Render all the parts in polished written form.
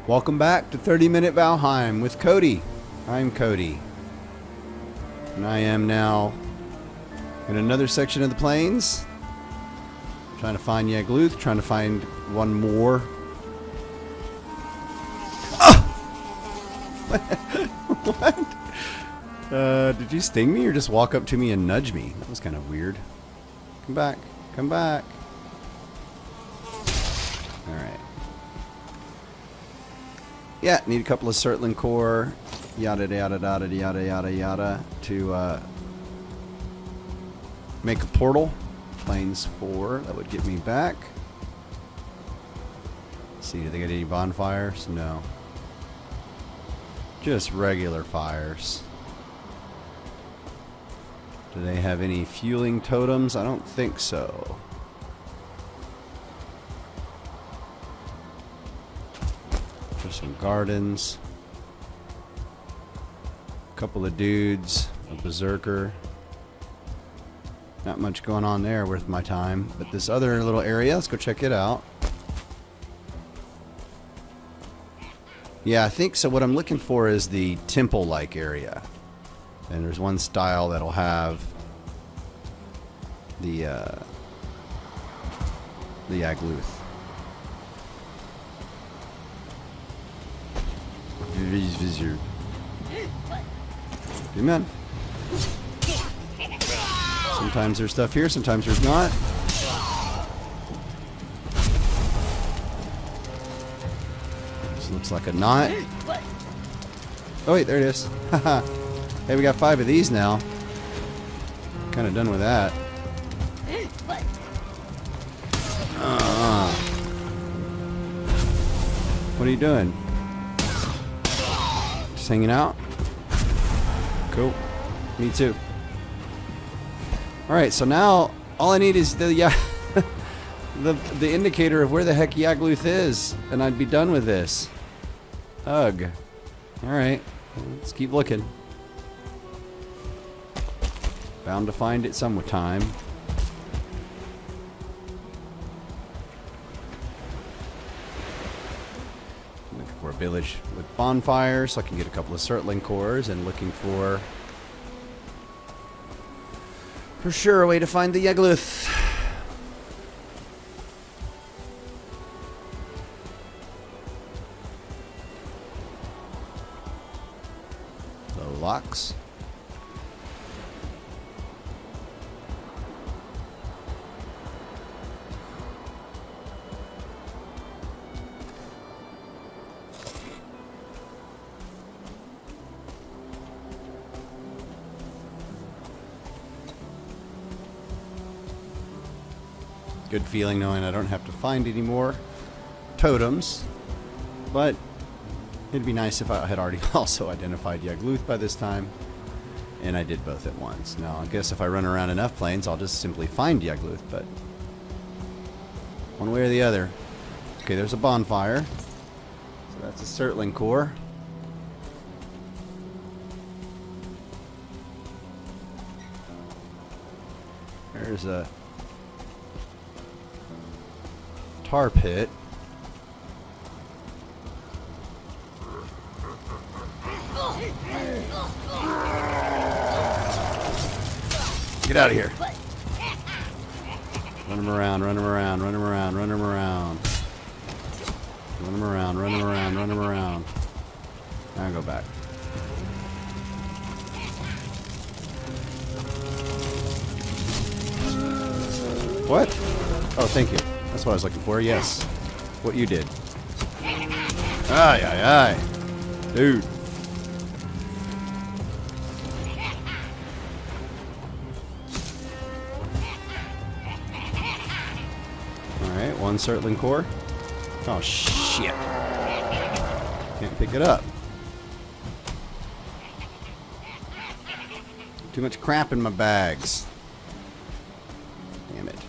Welcome back to 30-Minute Valheim with Cody. I'm Cody. And I am now in another section of the plains. Trying to find Yagluth, trying to find one more. Oh! What? Did you sting me or just walk up to me and nudge me? That was kind of weird. Come back. Come back. Alright. Yeah, need a couple of Surtling core, yada yada yada yada yada yada, to make a portal. Plains 4, that would get me back. Let's see, do they get any bonfires? No. Just regular fires. Do they have any fueling totems? I don't think so. There's some gardens. A couple of dudes. A berserker. Not much going on there worth my time. But this other little area, let's go check it out. Yeah, I think so. What I'm looking for is the temple-like area. And there's one style that'll have the Yagluth Vegvisir. Amen. Sometimes there's stuff here, sometimes there's not. This looks like a knot. Oh wait, there it is. Haha. Hey, we got 5 of these now. Kind of done with that. What are you doing? Just hanging out? Cool. Me too. Alright, so now all I need is the the indicator of where the heck Yagluth is, and I'd be done with this. Ugh. Alright, let's keep looking. Bound to find it some time. Looking for a village with bonfires so I can get a couple of Surtling cores, and looking for sure a way to find the Yagluth. The locks. Good feeling knowing I don't have to find any more totems, but it'd be nice if I had already also identified Yagluth by this time, and I did both at once. Now I guess if I run around enough plains I'll just simply find Yagluth, but one way or the other. Okay, there's a bonfire, so that's a Surtling core. There's a tar pit. Get out of here. Run him around, run him around, run him around, run him around. Run him around, run him around, run him around. Now go back. What? Oh, thank you. That's what I was looking for, yes. What you did. Aye, aye, aye. Dude. Alright, one Surtling core. Oh, shit. Can't pick it up. Too much crap in my bags. Damn it.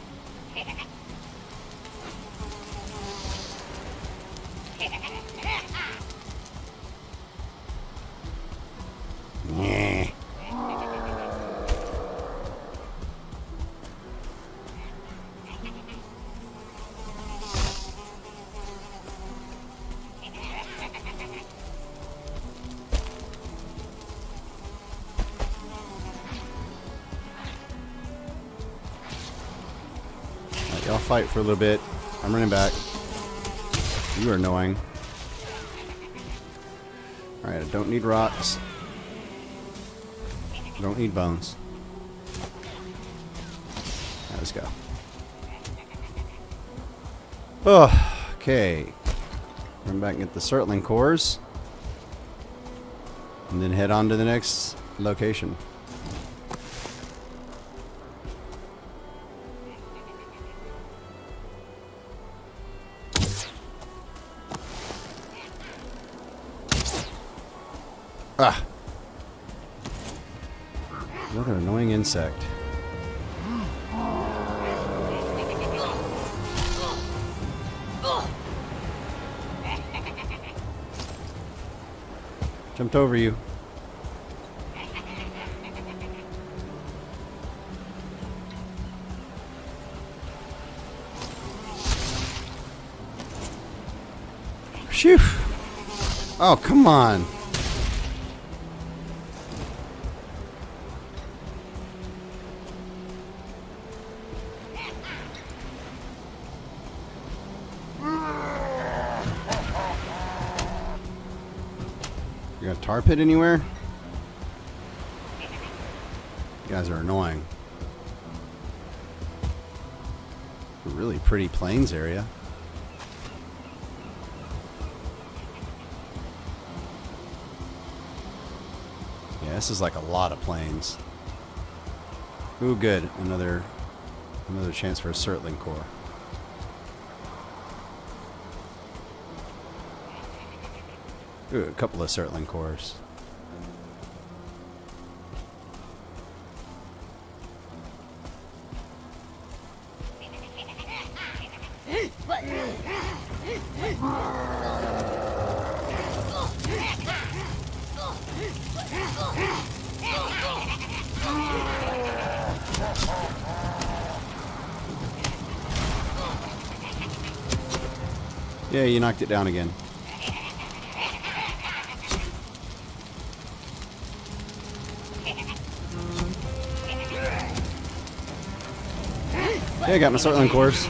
Yeah. Y'all fight for a little bit. I'm running back. You are annoying. Alright, I don't need rocks. I don't need bones. Right, let's go. Oh, okay. Run back and get the Surtling cores. And then head on to the next location. Ah! What an annoying insect. Jumped over you. Phew! Oh, come on. You got a tar pit anywhere? You guys are annoying. A really pretty plains area. Yeah, this is like a lot of plains. Ooh, good. Another chance for a Surtling core. Ooh, a couple of Surtling cores. Yeah, you knocked it down again. Yeah, I got my Surtling cores.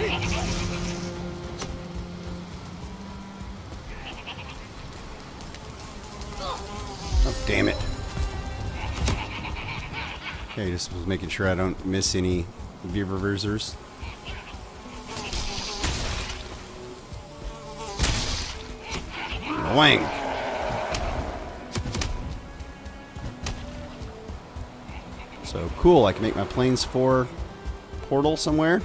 Oh, damn it. Okay, just was making sure I don't miss any Vegvisors. Wang. So cool, I can make my Plains 4 portal somewhere.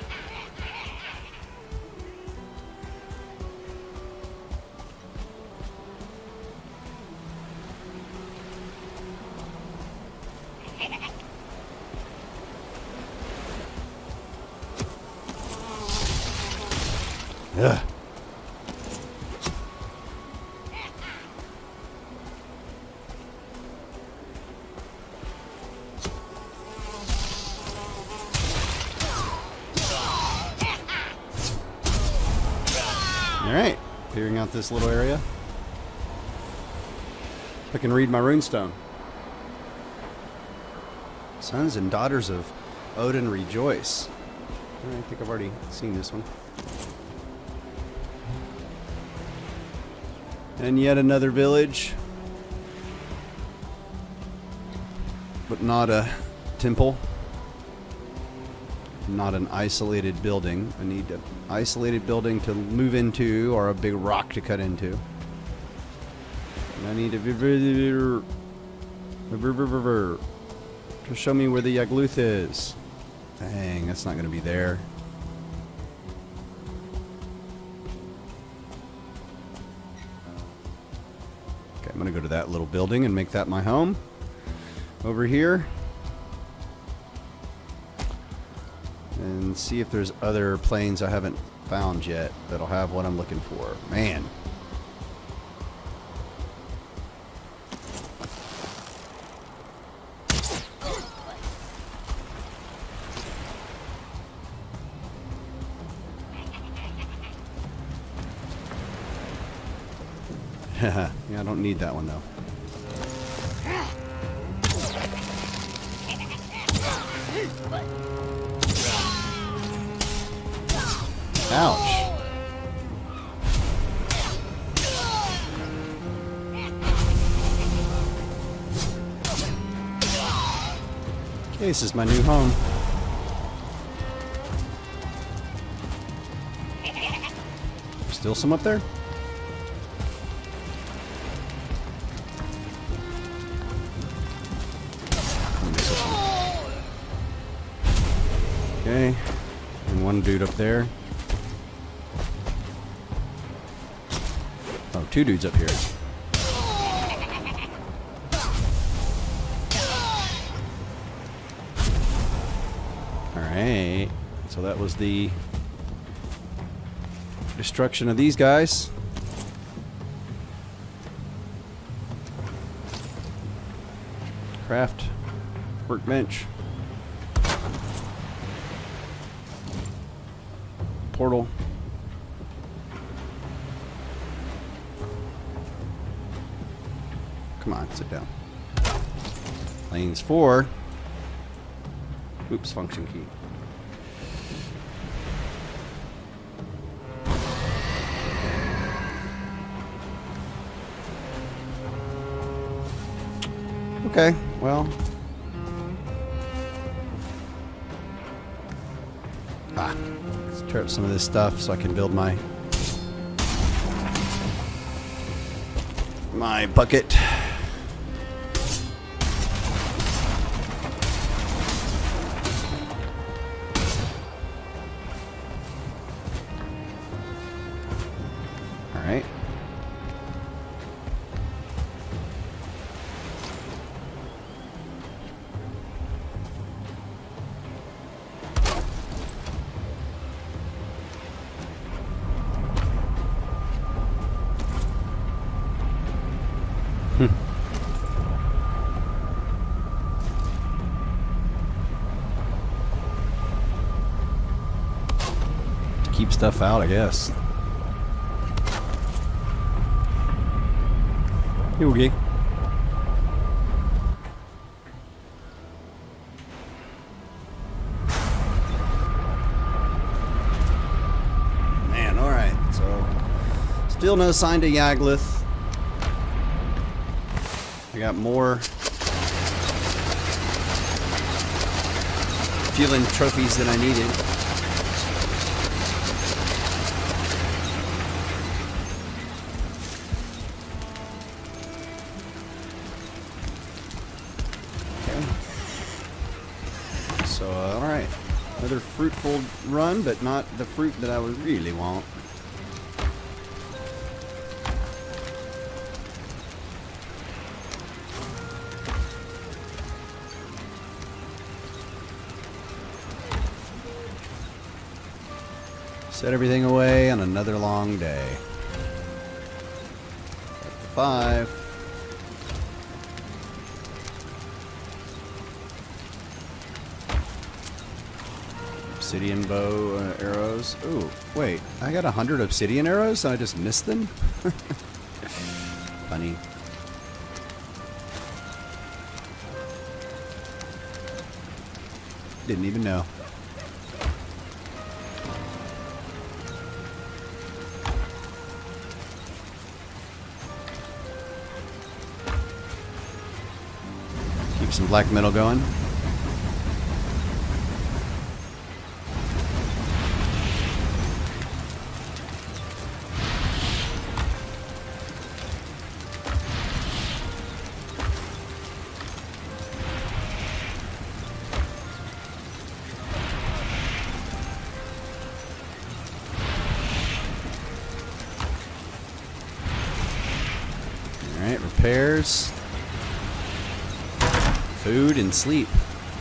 Ugh. Alright, clearing out this little area. I can read my runestone. Sons and daughters of Odin rejoice. I think I've already seen this one. And yet another village. But not a temple. Not an isolated building. I need an isolated building to move into or a big rock to cut into. And I need a to show me where the Yagluth is. Dang, that's not going to be there. Okay, I'm going to go to that little building and make that my home. Over here. And see if there's other plains I haven't found yet that'll have what I'm looking for. Man. Yeah, I don't need that one though. Ouch. Okay, this is my new home. Still some up there? Okay, and one dude up there. Oh, two dudes up here. Alright, so that was the destruction of these guys. Craft workbench. Portal. Come on, sit down. Lanes 4. Oops, function key. Okay, well. Let's tear up some of this stuff so I can build my bucket. All right. Keep stuff out, I guess. Okay. Man, alright. So, still no sign to Yagluth. I got more fueling trophies than I needed. So, alright. Another fruitful run, but not the fruit that I would really want. Set everything away on another long day. 5. Obsidian bow arrows. Ooh, wait. I got 100 obsidian arrows and I just missed them? Funny. Didn't even know. Keep some black metal going. Alright, repairs. Food and sleep.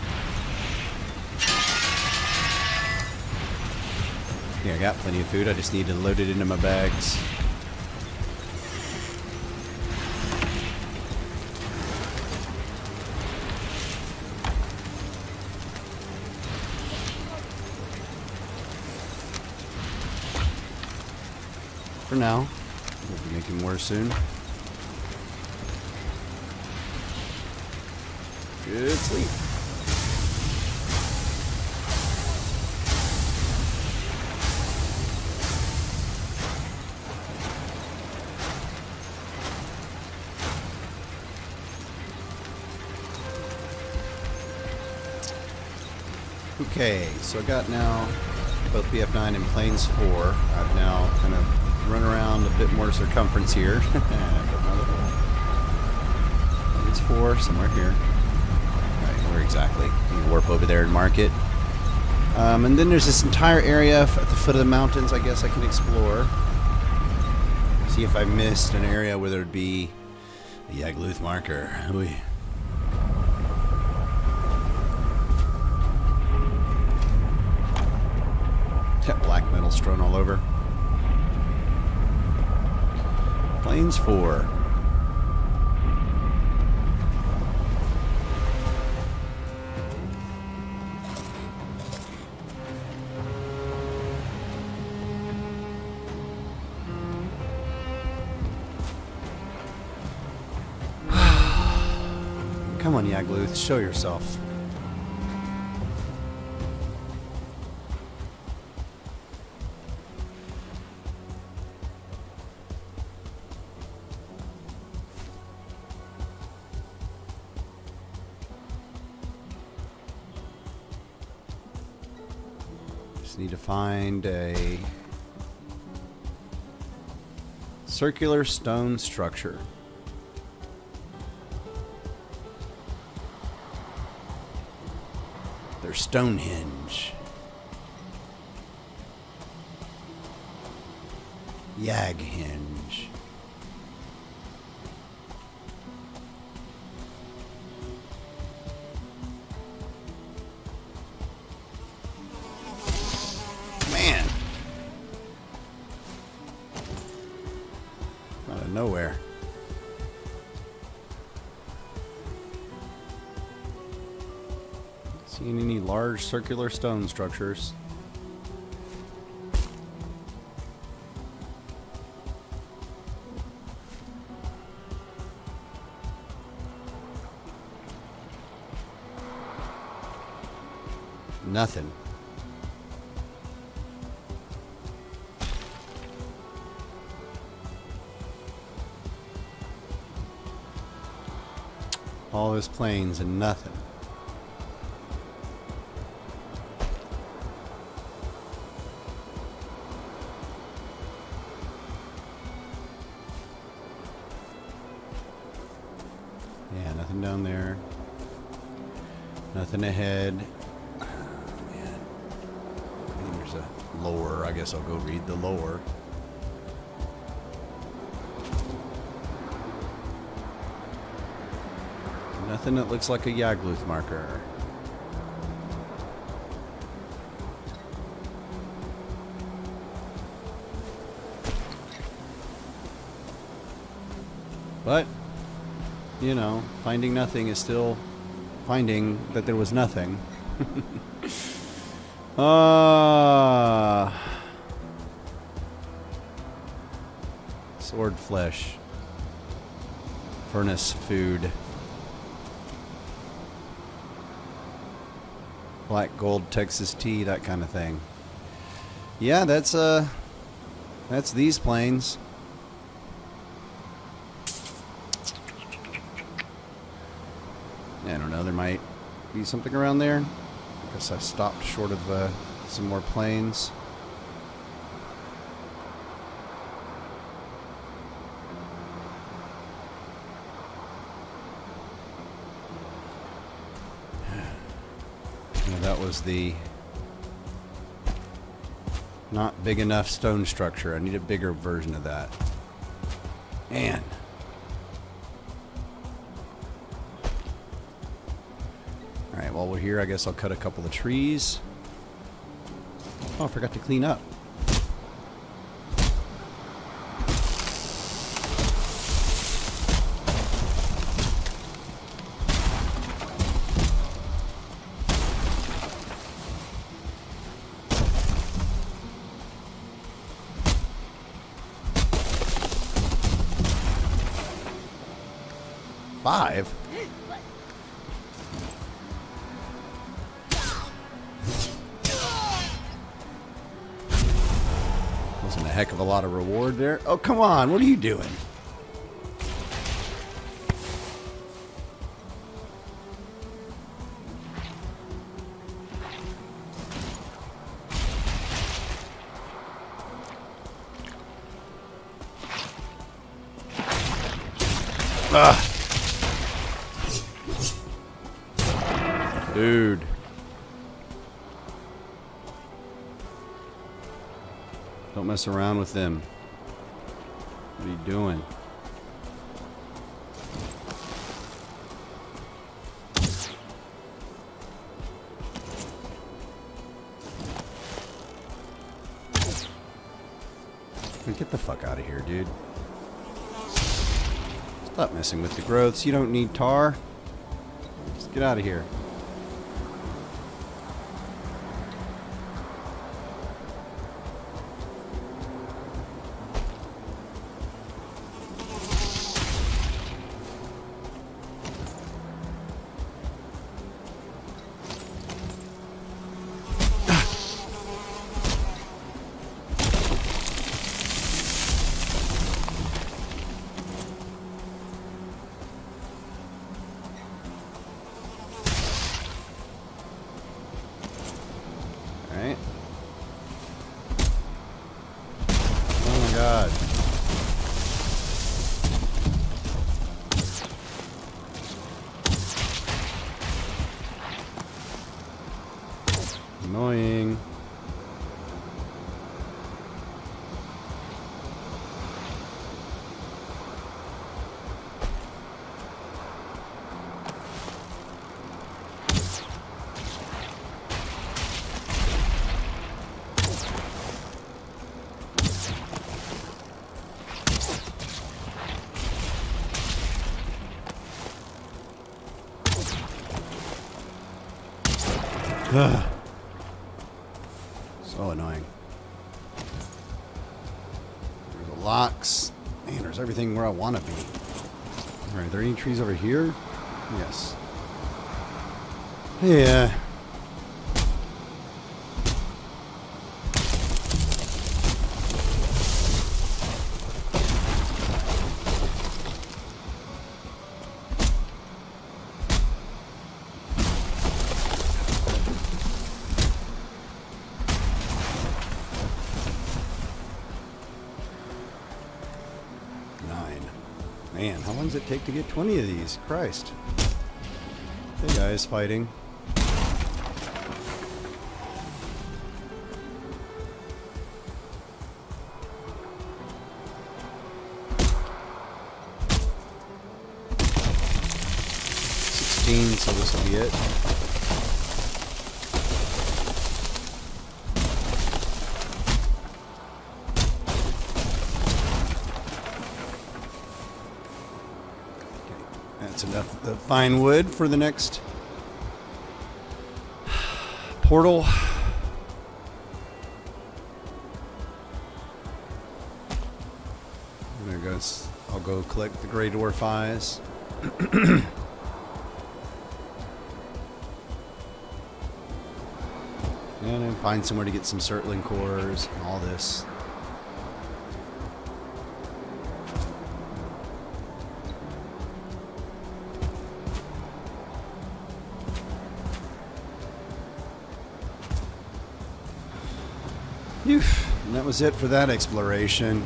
Yeah, I got plenty of food. I just need to load it into my bags. For now. We'll be making more soon. Good sleep. Okay, so I got now both BF9 and Plains 4. I've now kind of run around a bit more circumference here. Plains 4, somewhere here. Alright, where exactly? You can warp over there and mark it. And then there's this entire area at the foot of the mountains I guess I can explore. See if I missed an area where there would be a Yagluth marker. Ooh. Black metal strewn all over. Plains 4. Come on, Yagluth, show yourself. Just need to find a circular stone structure. There's Stonehenge. Yaghenge. Man. Out of nowhere. Seeing any large circular stone structures. Nothing. All this plains and nothing. Yeah, nothing down there. Nothing ahead. Oh, man. There's a lore. I guess I'll go read the lore. Nothing that looks like a Yagluth marker. But, you know, finding nothing is still finding that there was nothing. Sword flesh. Furnace food. Black gold Texas tea, that kind of thing. Yeah, that's these plains. I don't know, there might be something around there. I guess I stopped short of some more plains. That was the not big enough stone structure. I need a bigger version of that. Man. Alright, while we're here, I guess I'll cut a couple of trees. Oh, I forgot to clean up. Five? Wasn't a heck of a lot of reward there. Oh, come on. What are you doing? Dude. Don't mess around with them. What are you doing? Get the fuck out of here, dude. Stop messing with the growths. You don't need tar. Just get out of here. Alright. Oh my god. Annoying. Ugh. So annoying. There's the locks. Man, there's everything where I want to be. Alright, are there any trees over here? Yes. Yeah. Man, how long does it take to get 20 of these? Christ. Hey guys, fighting. So this will be it. That's enough of the fine wood for the next portal. And there goes. I'll go collect the gray dwarf eyes. And then find somewhere to get some circling cores and all this. And that was it for that exploration.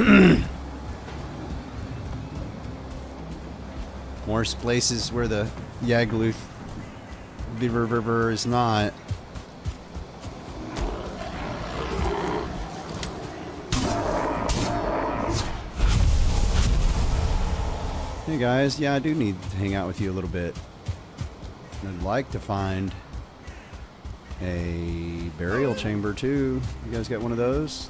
More places where the Yagluth Vegvisir is not. Hey guys, yeah, I do need to hang out with you a little bit. I'd like to find a burial chamber too. You guys got one of those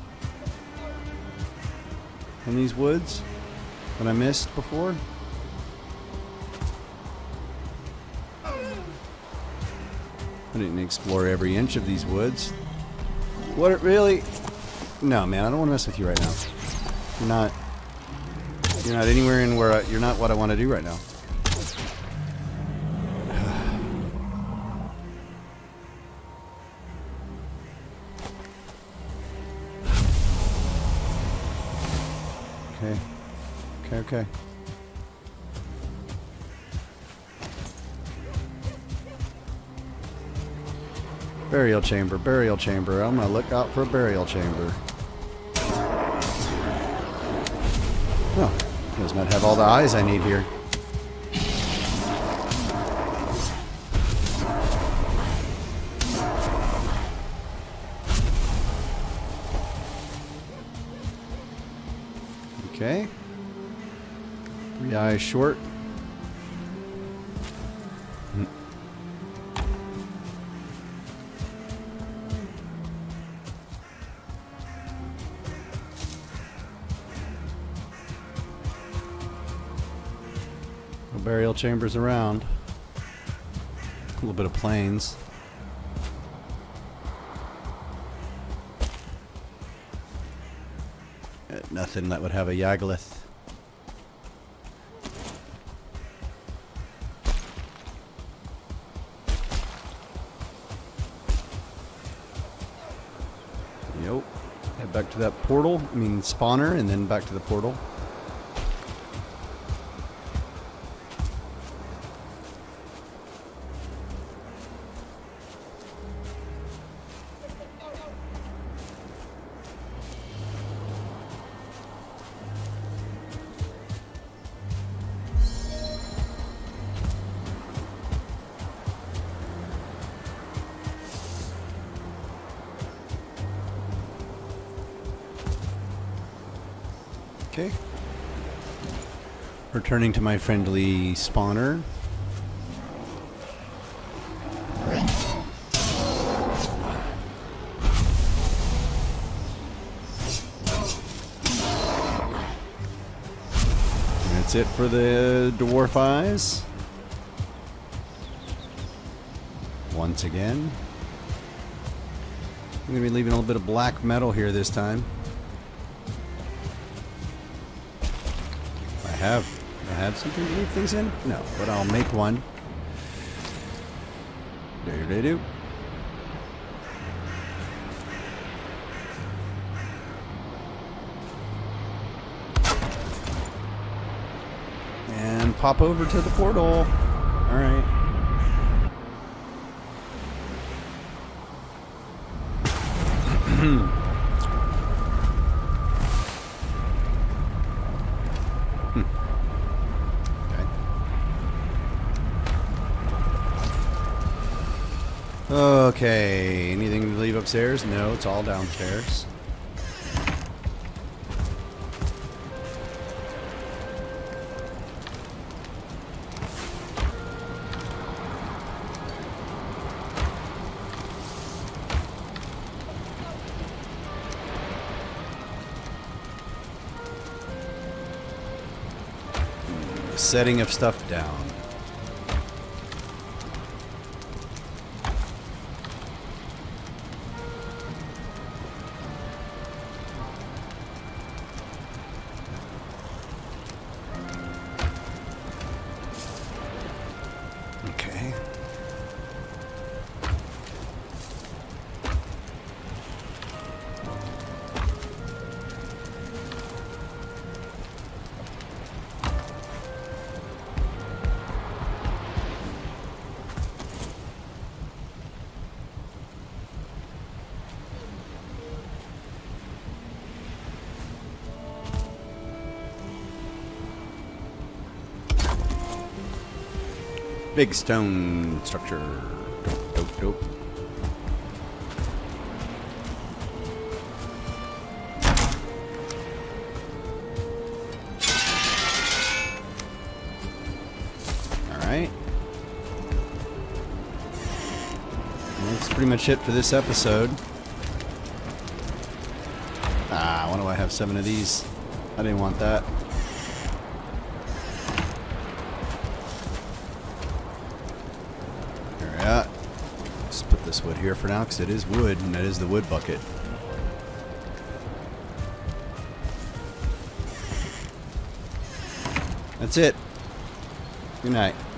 in these woods that I missed before? I didn't explore every inch of these woods. What it really? No, man, I don't want to mess with you right now. You're not anywhere in where you're not what I want to do right now. Okay. Burial chamber, burial chamber. I'm gonna look out for a burial chamber. Oh, does not have all the eyes I need here. Okay. 3 eyes short. No burial chambers around. A little bit of plains. Nothing that would have a Yagluth. Yep. Head back to that portal. I mean spawner, and then back to the portal. Okay. Returning to my friendly spawner. That's it for the dwarf eyes. Once again. I'm going to be leaving a little bit of black metal here this time. I have something to leave things in? No, but I'll make one. Do-do-do. And pop over to the portal. Alright. Okay, anything to leave upstairs? No, it's all downstairs. Setting of stuff down. Big stone structure. Dope, dope, dope. Alright. That's pretty much it for this episode. Ah, why do I have 7 of these? I didn't want that. Wood here for now because it is wood, and that is the wood bucket. That's it. Good night.